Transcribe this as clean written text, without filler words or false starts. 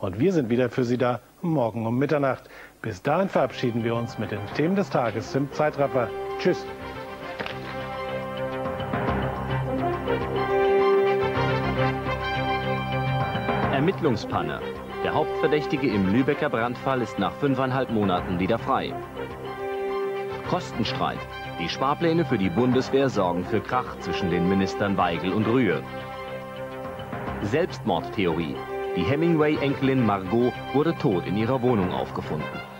Und wir sind wieder für Sie da morgen um Mitternacht. Bis dahin verabschieden wir uns mit den Themen des Tages im Zeitraffer. Tschüss. Ermittlungspanne. Der Hauptverdächtige im Lübecker Brandfall ist nach 5,5 Monaten wieder frei. Kostenstreit. Die Sparpläne für die Bundeswehr sorgen für Krach zwischen den Ministern Weigel und Rühe. Selbstmordtheorie. Die Hemingway-Enkelin Margot wurde tot in ihrer Wohnung aufgefunden.